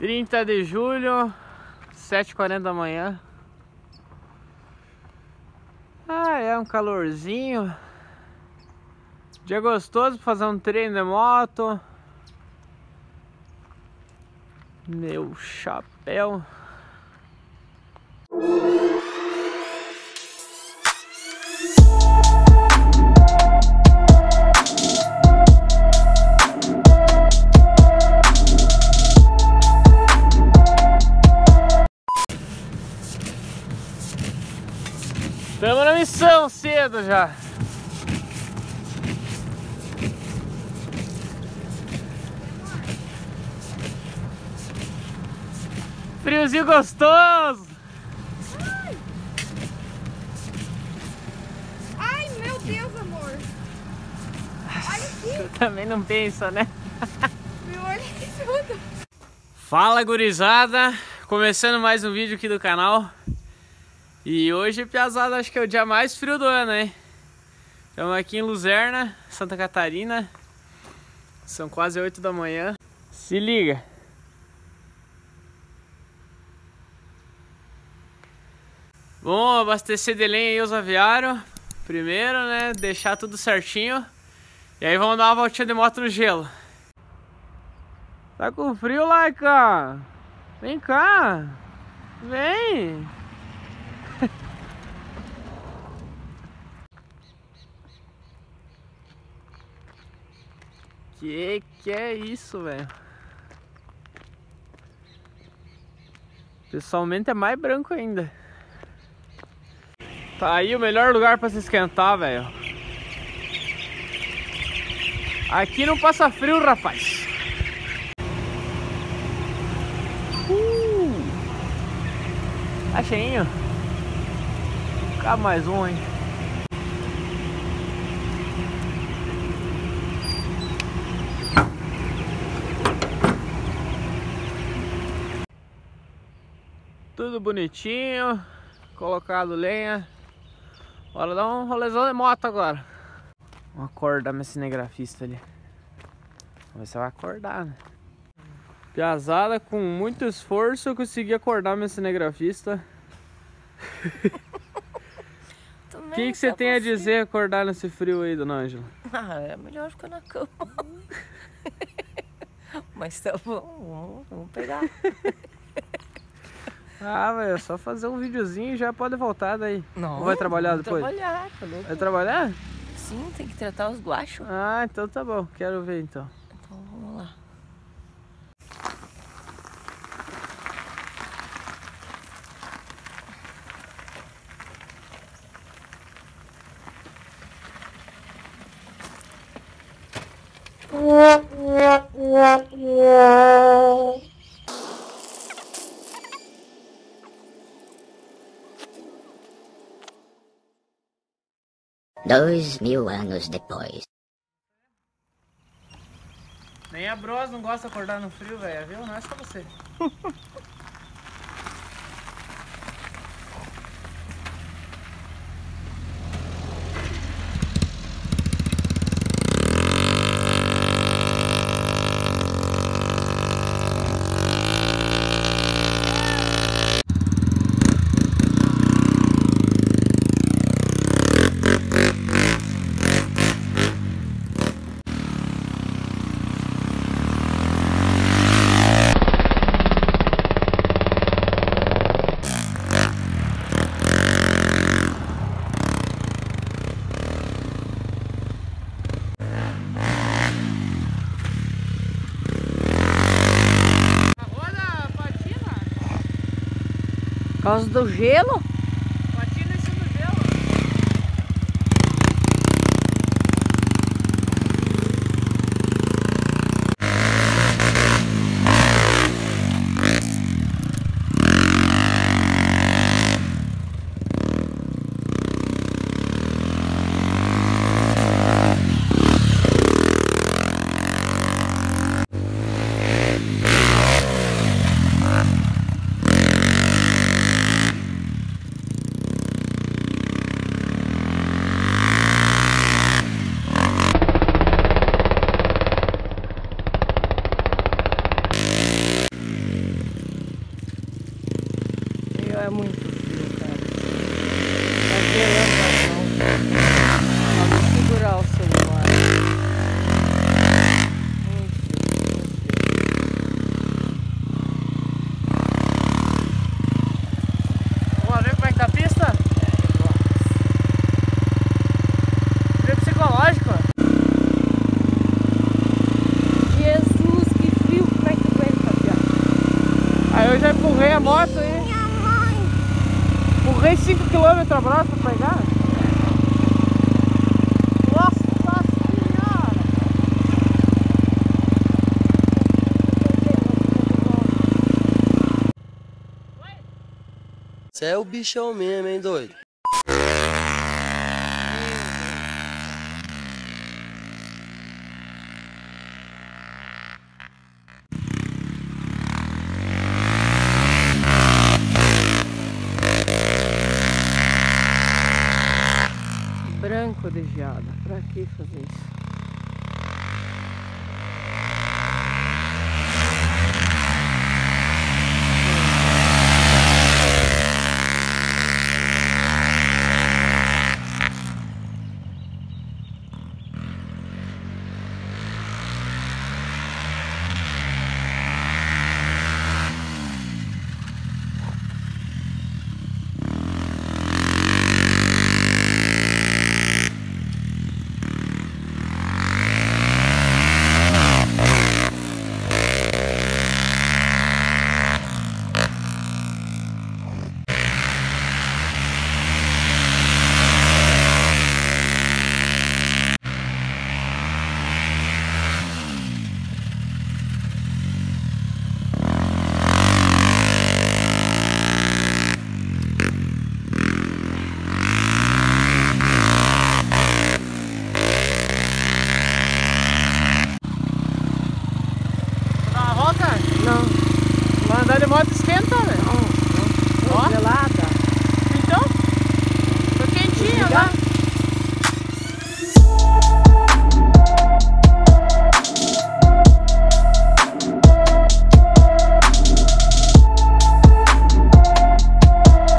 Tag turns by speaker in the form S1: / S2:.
S1: 30 de julho, 7h40 da manhã. Ah, é um calorzinho. Dia gostoso pra fazer um treino de moto. Meu chapéu. Estamos na missão cedo já. Friozinho gostoso.
S2: Ai, meu Deus, amor. Olha aqui.
S1: Você também não pensa, né?
S2: Meu olho é tudo.
S1: Fala, gurizada. Começando mais um vídeo aqui do canal. E hoje, piazada, acho que é o dia mais frio do ano, hein? Estamos aqui em Luzerna, Santa Catarina. São quase 8 da manhã. Se liga. Vamos abastecer de lenha aí os aviários. Primeiro, né? Deixar tudo certinho. E aí vamos dar uma voltinha de moto no gelo. Tá com frio, Laika? Vem cá. Vem. Que é isso, velho? Pessoalmente é mais branco ainda. Tá aí o melhor lugar pra se esquentar, velho. Aqui não passa frio, rapaz. Tá cheinho. Cabe mais um, hein? Tudo bonitinho. Colocado lenha. Bora dar um rolezão de moto agora. Vamos acordar minha cinegrafista ali. Vamos ver se vai acordar, né? Piazada, com muito esforço eu consegui acordar minha cinegrafista. O que você tem a dizer acordar nesse frio aí, dona Ângela?
S3: Ah, é melhor ficar na cama. Mas tá bom, vamos pegar.
S1: Ah, velho, é só fazer um videozinho e já pode voltar daí.
S3: Não,
S1: ou vai trabalhar depois?
S3: Trabalhar, tá louco?
S1: Vai trabalhar?
S3: Sim, tem que tratar os guachos.
S1: Ah, então tá bom, quero ver então.
S3: Então vamos lá.
S4: Dois mil anos depois.
S1: Nem a Bros não gosta de acordar no frio, velho, viu? Não é só você.
S3: Por causa do gelo?
S1: Patina em cima do gelo.
S3: muito frio, cara. Tá gelando as mãos. Vamos segurar o celular. Muito frio, muito frio.
S1: Vamos ver como é que tá a pista? Frio psicológico.
S3: Jesus, que frio! Como é que tu aguenta, piada?
S1: Aí eu já empurrei a moto aí.
S2: Minha mãe.
S1: Empurrei 5 km abraço pra pegar. Nossa senhora!
S5: Você é o bichão mesmo, hein, doido?
S3: Branco de geada. Pra que fazer isso?
S1: Dá uma volta?
S3: Não,
S1: Vai andar de moto esquenta, velho.
S3: não.
S1: Ó.
S3: Gelado.